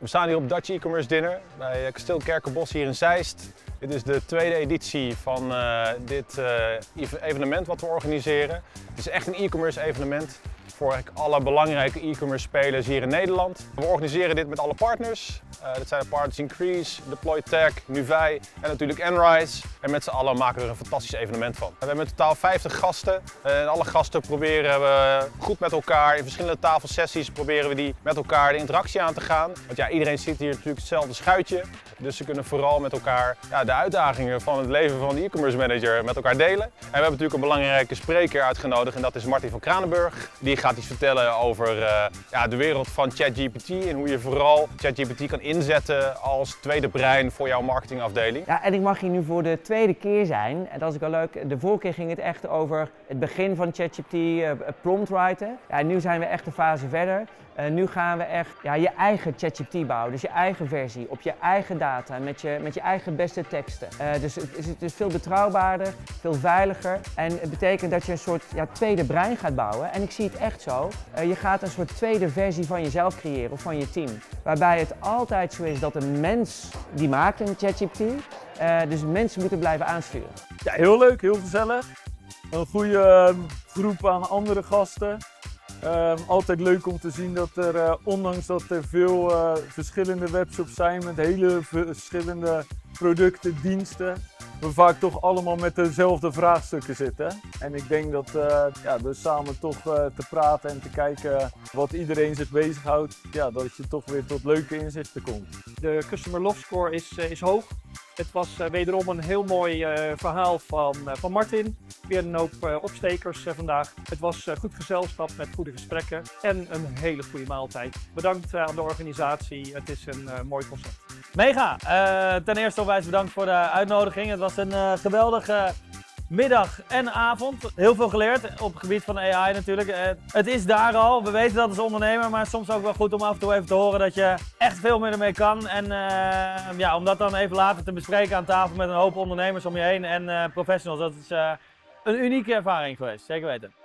We staan hier op Dutch E-commerce Dinner bij Kasteel Kerkenbosch hier in Zeist. Dit is de tweede editie van dit evenement wat we organiseren. Het is echt een e-commerce evenement voor alle belangrijke e-commerce spelers hier in Nederland. We organiseren dit met alle partners. Dat zijn de partners Increase, Deploytech, Nuvei en natuurlijk Enrise. En met z'n allen maken we er een fantastisch evenement van. We hebben in totaal 50 gasten. En alle gasten proberen we goed met elkaar, in verschillende tafelsessies proberen we die met elkaar de interactie aan te gaan. Want ja, iedereen zit hier natuurlijk hetzelfde schuitje. Dus ze kunnen vooral met elkaar de uitdagingen van het leven van de e-commerce manager met elkaar delen. En we hebben natuurlijk een belangrijke spreker uitgenodigd en dat is Martin van Kranenburg. Die gaat iets vertellen over de wereld van ChatGPT en hoe je vooral ChatGPT kan inzetten als tweede brein voor jouw marketingafdeling. Ja, en ik mag hier nu voor de tweede keer zijn. En dat is ook wel leuk. De vorige keer ging het echt over het begin van ChatGPT, prompt writen. Ja, en nu zijn we echt een fase verder. Nu gaan we echt je eigen ChatGPT bouwen, dus je eigen versie, op je eigen data, met je eigen beste teksten. Dus het is veel betrouwbaarder, veel veiliger en het betekent dat je een soort tweede brein gaat bouwen. En ik zie het echt zo, je gaat een soort tweede versie van jezelf creëren of van je team. Waarbij het altijd zo is dat een mens die maakt een ChatGPT, dus mensen moeten blijven aansturen. Ja, heel leuk, heel gezellig. Een goede groep aan andere gasten. Altijd leuk om te zien dat er, ondanks dat er veel verschillende webshops zijn met hele verschillende producten, diensten, we vaak toch allemaal met dezelfde vraagstukken zitten. En ik denk dat door samen toch te praten en te kijken wat iedereen zich bezighoudt, dat je toch weer tot leuke inzichten komt. De Customer Love Score is hoog. Het was wederom een heel mooi verhaal van Martin. Weer een hoop opstekers vandaag. Het was goed gezelschap met goede gesprekken en een hele goede maaltijd. Bedankt aan de organisatie, het is een mooi concept. Mega! Ten eerste onwijs bedankt voor de uitnodiging. Het was een geweldige middag en avond. Heel veel geleerd op het gebied van AI natuurlijk. Het is daar al, we weten dat als ondernemer, maar soms ook wel goed om af en toe even te horen dat je echt veel meer ermee kan. En om dat dan even later te bespreken aan tafel met een hoop ondernemers om je heen en professionals, dat is een unieke ervaring geweest, zeker weten.